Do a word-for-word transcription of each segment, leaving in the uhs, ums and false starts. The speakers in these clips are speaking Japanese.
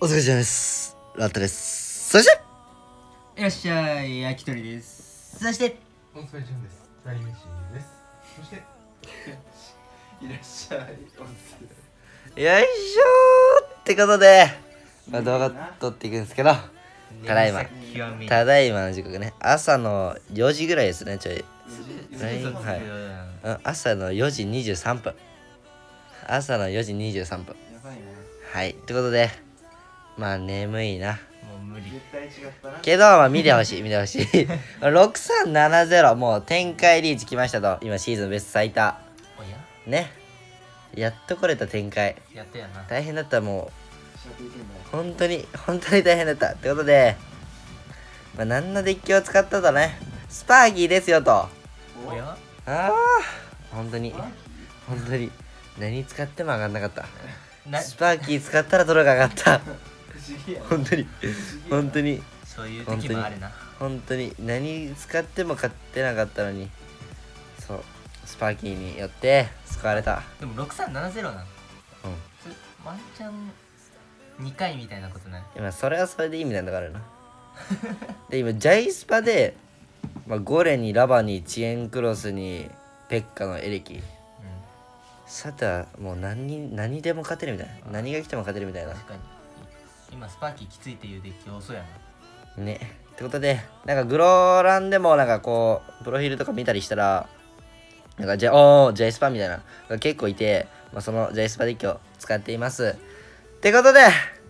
お疲れ様です。ラッタです。そしていらっしゃい、焼き鳥です。そしてお疲れ様です。ライメシです。そしていらっしゃい。お疲れ。 よいしょーってことで、まあ、動画撮っていくんですけど、ただいまただいまの時刻ね、朝のよじぐらいですね。ちょいはい、うん、朝のよじにじゅうさんぷん朝のよじにじゅうさんぷんやばいね。 はい、ってことで、まあ眠いな。 もう無理。 絶対違ったな。 けど、まあ見てほしい、見てほしい。ろくさんななゼロ、もう展開リーチ来ましたと。今シーズンベスト最多。 おやね。やっと来れた展開。 やったやな。 大変だった、もしゃべりてんだよ。 う。本当に、本当に大変だった。ってことで、まあ何のデッキを使ったとね。スパーキーですよと。 おやああ、本当に、本当に。何使っても上がんなかった。 なスパーキー使ったらトロが上がった。 不思議やな。 本当に、本当に。 そういう時もあるな。 本当に何使っても勝ってなかったのに、そうスパーキーによって救われた。 でもろくさんななゼロなの。 うん、 それワンチャンにかいみたいなことない。 今それはそれでいいみたいなのがあるな。で今ジャイスパで、まあ、ゴレにラバに遅延クロスにペッカのエレキ、サタはもう何に何でも勝てるみたいな、何が来ても勝てるみたいな確かに今スパーキーきついっていうデッキ多そうやな。 ね。ってことで、なんかグローランでもなんかこうプロフィールとか見たりしたら、なんかじゃおージャイスパみたいなのが結構いて、まあ、そのジャイスパデッキを使っています。ってことで、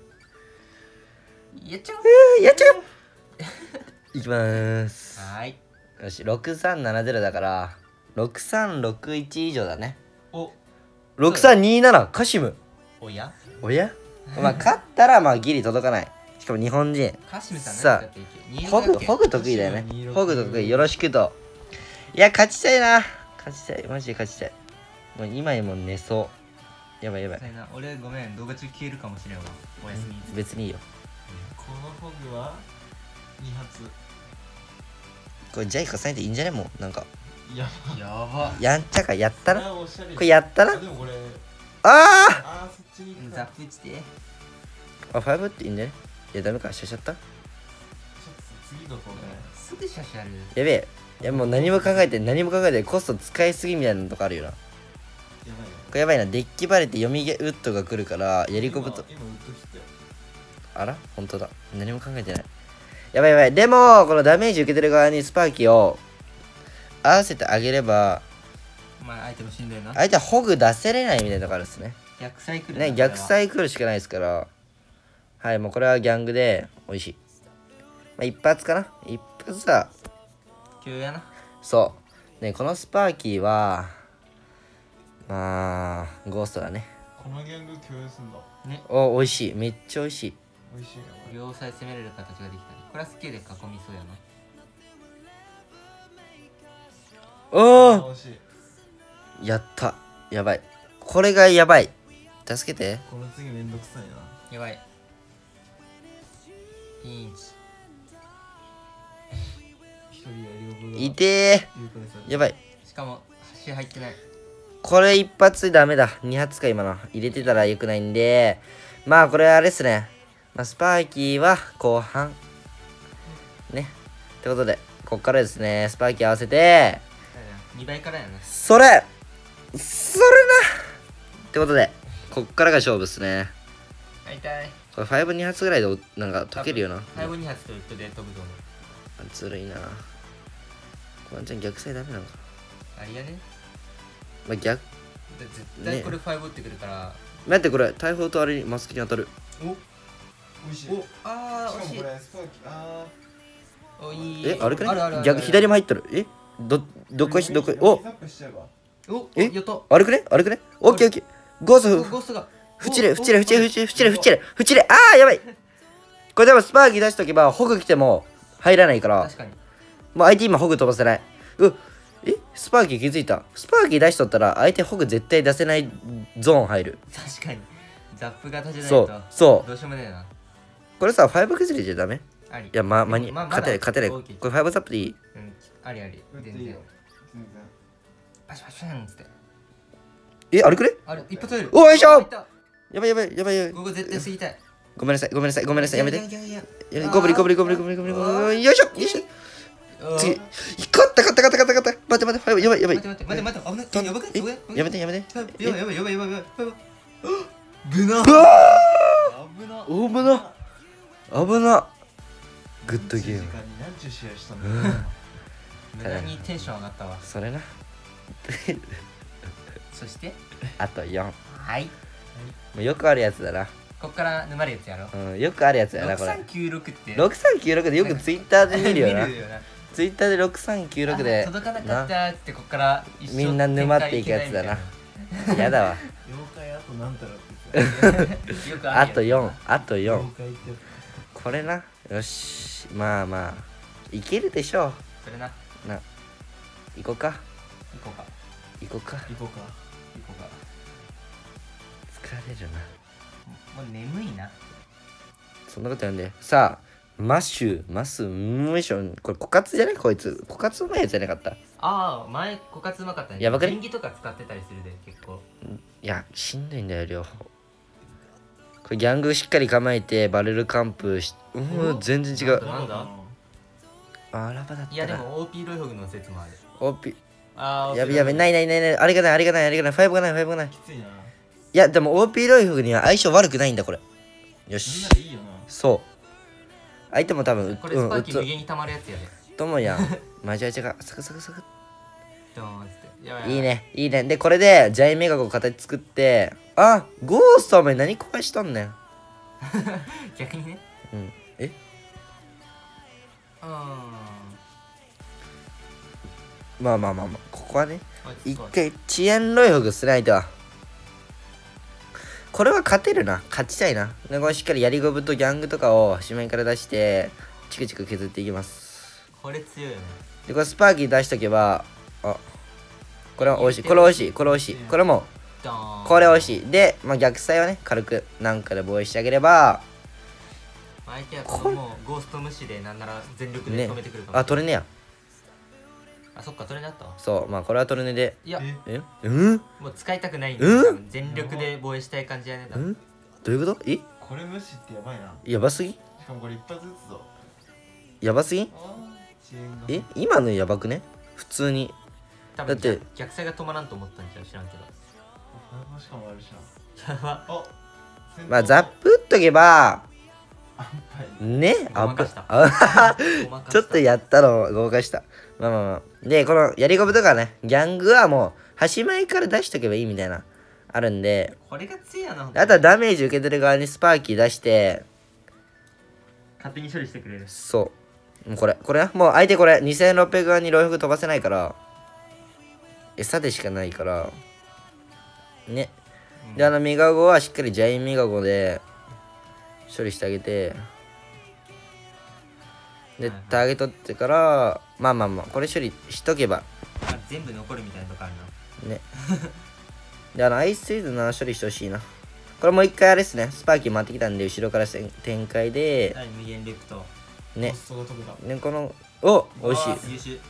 やっちゃう。 えー、やっちゃういきまーす。 はーい。 よし、ろくさんななゼロだからろくさんろくいち以上だね。 おろくさんにななカシム。 おやおやまあ勝ったらまあギリ届かない。しかも日本人。 カシムさんさあ何使っていけホグ、ホグ得意だよね。ホグ得意、よろしくと。いや、勝ちたいな。勝ちたい、マジで勝ちたい。もう今にも寝そう。やばいやばい。 俺ごめん、動画中消えるかもしれんわ。おやすみ。 別にいいよ。 このホグはに発。 これジャイカさんでいいんじゃね？もうなんかやば。やば。 やんちゃかやったな。 あおしゃれこれやったな。 あでもこれ。 あーあーそっちに行くザか。 ップしてあ、ファイブっていいんじゃね？いやダメか、しゃしちゃった。 ちょっと次どこが。 すぐシャシャる。 やべえ。いやもう何も考えて何も考えてコスト使いすぎみたいなのとかあるよな。こやばいよ。 れやばいな。デッキバレて読みゲウッドが来るからやりこぶと。 今今ウッド切ったよ。 あら本当だ。何も考えてない。やばいやばい。でもこのダメージ受けてる側にスパーキーを合わせてあげればお前アイテム死んだよな。 相手はホグ出せれないみたいなとこあるっすね。 逆サイクルね、逆サイクルしかないですから。はい、もうこれはギャングで美味しい。まあ、一発かな一発だ。 急やな。 そうね、このスパーキーはまあゴーストだね。 このギャング共有すんだ。 ね。 お、美味しい。めっちゃ美味しい。 美味しいねこれ。 両サイ攻めれる形ができたりプラスきゅうで囲みそうやな。 おお、 惜しい。 やった。やばい。これがやばい。助けて。 この次めんどくさいな。 やばい。ピンチ。 一人や両方が。 いて有効ですよー。やばい。 しかも橋入ってない。 これ一発ダメだ。二発か今の。入れてたら良くないんで。まあこれあれっすね。まあ、スパーキーは後半。ね。ってことで、こっからですね。スパーキー合わせて。 にばいからやな。 それそれなってことで、こっからが勝負っすね。 会いたい。 これごに発ぐらいでなんか解けるよな。 最後に発とウッドで飛ぶと思う。 ずるいな。ワンちゃん逆サイダメなのか。 ありやね。 まあ、逆、 絶対これファイブ打ってくるから。 待ってこれ、大砲とあれにマスクに当たる。 お美味しい。 おあー惜しいしかもこ。れスパーキー。あおいい。 え、あれくあるあるあるね逆、左も入ってる。えど、どこし、どこし、おザップしちゃえば。 おえやった。 あれくねあれくねオッケーオッケー。ゴースト、 ゴーストが。 ふちれ、ふちれ、ふちれ、ふちれ、ふちれ、ふちれ、ふちれ、あーやばい。これでもスパーキー出しとけば、ホグ来ても入らないから、 確かに。 もう相手今ホグ飛ばせない。うえスパーキー気づいた。スパーキー出しとったら、相手ホグ絶対出せないゾーン入る。 確かに。ザップ型じゃないと。 そう、そう。 どうしようもねえな。 これさ、ご崩れじゃダメあり。 いや、ま、間に、 まあ勝てない、勝てない。 まだこれごザップでいい。 うん、ありあり。全然打っていいよ。。全然。 パシパシャンっつって。 え、あれくれあれ、一発入る。 おいしょ入った。 やばいやばいやばいやばい。 ここ絶対過ぎたい。 ごめんなさいごめんなさいごめんなさいやめて。 いやいやいやゴブリゴブリゴブリゴブリゴブリゴブリよいしょよいしょ。次勝った勝った勝った勝った勝った。待って待ってやばいやばい。 待って待って待って待って危ないやばくないやばくないやめてやめて。 やばいやばいやばいやばいやばいブナうわ危なー危な危な。グッドゲーム。 時間に何ちゅう試合したんだよ無駄にテンション上がったわ。 それな。 そしてあとよん。 はいもうよくあるやつだな。 こっから沼るやつやろうん、よくあるやつだなこれ。 ろくさんきゅうろくってろくさんきゅうろくでよくツイッターで見るよな。 見るよなツイッターでろくさんきゅうろくであ届かなかったってこっから一生みんな沼っていくやつだな。やだわ。 妖怪あとなんたらって言って展開よくあるよあとよん。あとよん。 妖怪ってやこれな。よし。まあまあ。いけるでしょそれなう。な。行こうか。 行こうか行こうか。 つ行こうか行こうか疲れるな。 もう眠いなそんなことやんで。さあ、マッシュ、マス、ムーション。これ、枯渇じゃないこいつ。枯渇うまいやつじゃなかった。 ああ前枯渇うまかったねやばくね電気とか使ってたりするで結構いや、しんどいんだよ、両方。これ、ギャングしっかり構えて、バレルカンプし、うん、全然違う。 なんだあらばだったら。 いやでも オーピー ロイホグの説もあるオーピああやべやべ、ないないないない。あれがない、あれがない、あれがない。ファイブがない、ファイブがない。 きついないや、でも オーピー ロイフグには相性悪くないんだ、これ。よみんしな。でいいよなそう。相手も多分、 これスパーうつキー無限に溜まるやつやでともやん。マジアジャが、サクサクサク。 ドーンっつってやばいやばいいね、いいね。で、これで、ジャイメガゴ形作って、あ、ゴーストお前何壊しとんねん。 逆にねうん。えうーんまあまあまあまあ、ここはね、一落ち着こう回遅延ロイフグしないと。これは勝てるな。勝ちたいな。で、これしっかりやりゴブとギャングとかを紙面から出して、チクチク削っていきます。 これ強いよねで、これスパーキー出しとけば、あ、これは美味しい。これ美味しい。これ美味しい。これも、 ドーンこれ美味しい。で、まあ逆サイはね、軽くなんかで防衛してあげれば、 相手はこのもうゴースト無視でなんなら全力でね止めてくるかも、 あ、トルネや。 あそっかトレになったわそう、まあこれはトルネで。 いやええうんもう使いたくないんで、 うん多分全力で防衛したい感じやね多分うんどういうことえこれ無視ってやばいなやばすぎしかもこれ一発撃つぞやばすぎ遅延がえ今のやばくね普通に。 多分だって逆逆サイが止まらんと思ったんじゃ知らんけどしかもあるしやばなあまあザップ打っとけば、 安牌ねあごまかしたあごまかしたちょっとやったのを合格した。まあまあまあ。で、このやりゴブとかね、ギャングはもう、端前から出しとけばいいみたいな、あるんで、 これが強いやなあとはダメージ受け取る側にスパーキー出して、 勝手に処理してくれるそう。もうこれ、これなもう相手これ、にせんろっぴゃく側にロイフグ飛ばせないから、餌でしかないから、ね。 うんで、あのミガゴはしっかりジャインミガゴで処理してあげて、で、 はいはいターゲットってから、まあまあまあ、これ処理しとけば、 あ全部残るみたいなとこあるなね。で、あの、アイスイズの処理してほしいな。これもう一回あれですね、スパーキー回ってきたんで、後ろからせん展開で、 はい無限レプトねコ、ストが得だね、この、お美味しい。 あー優秀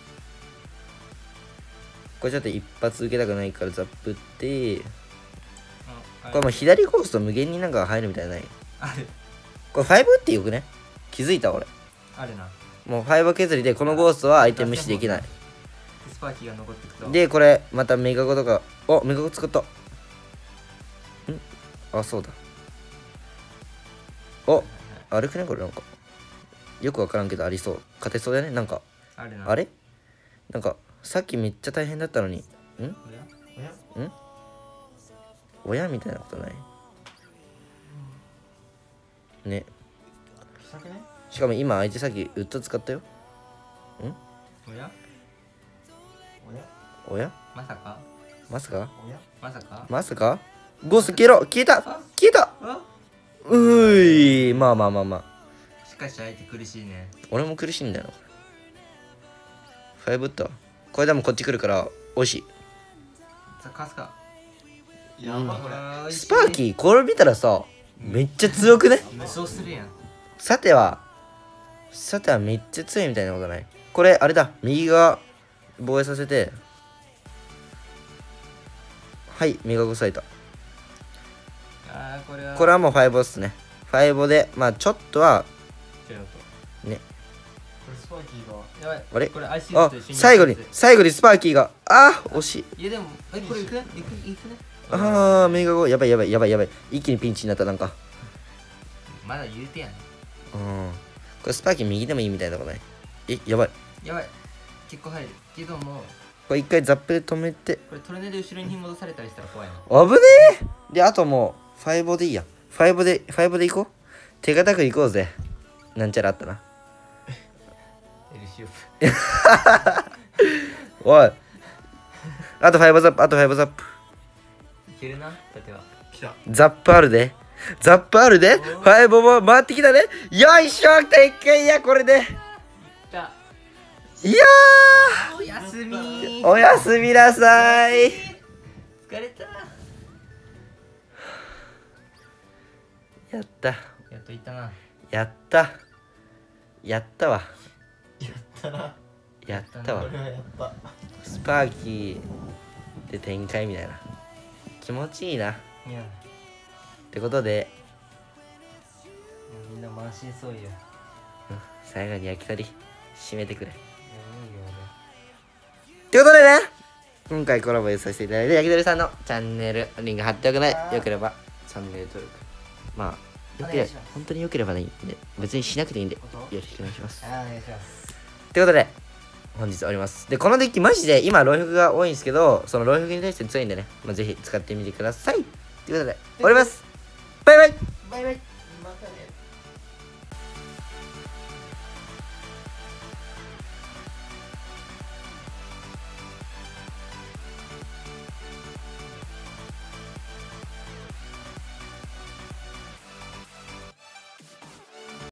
これちょっと一発受けたくないからザップって、 あこれもう左コースと無限になんか入るみたいなない。 あるこれファイブってよくね気づいた俺。 あるなもうファイブ削りでこのゴーストは相手無視できない。 スパーキーが残ってくとで、これまたメガゴとか、おメガゴ使った。んあ、そうだ。おあるくねこれなんか。よくわからんけどありそう。勝てそうだねなんか。 あるなあれなんか、さっきめっちゃ大変だったのに。んおやん親みたいなことないね。 したくねしかも今相手さっきウッド使ったよ。 おやおや親まさかまさかおやまさかまさかゴースト消えろ消えた消えたあうーいまあまあまあまあ。 しかし相手苦しいね俺も苦しいんだよなこれ。ファイブ打ったこれでもこっち来るから美味しい。 さあかすかやばこれあースパーキーこれ見たらさめっちゃ強くね無双するやんさてはさてはめっちゃ強いみたいなことないこれあれだ右側防衛させてはい右側咲いた。 あーこれはこれはもうファイブっすね。ファイブでまあちょっとはちょっとねこれスパーキーがやばいあれこれ アイシーあと一緒に最後に最後にスパーキーがあー惜しい。 いやでもえこれいくねいくいくねあーメガゴやばいやばいやばいやばい一気にピンチになったなんかまだ言うてやねうんこれスパーキー右でもいいみたいなことないえやばいやばい結構入るけどもこれ一回ザップで止めてこれトルネで後ろに戻されたりしたら怖いな危ねえであともうファイブでいいやファイブでファイブで行こう手堅く行こうぜなんちゃらあったなエルシオおいあとファイブザップあとファイブザップいけるな縦は来たザップあるでザップあるでファイブも回ってきたねよいしょでっかいやこれでいったいやおやすみーおやすみなさい疲れたやったやっといったなやったやったわやったなやったわこれはやったスパーキーで展開みたいな気持ちいいないやってことでみんな満身創痍ようん最後に焼き鳥締めてくれいやってことでね今回コラボさせていただいた焼き鳥さんのチャンネルリンク貼っておくのでよければチャンネル登録まあよければ本当によければいいんで別にしなくていいんでよろしくお願いしますあお願いしますってことで本日終わりますでこのデッキマジで今ロイフが多いんですけどそのロイフに対して強いんでね、まあ、ぜひ使ってみてくださいということで終わりますバイバイバイバイまたね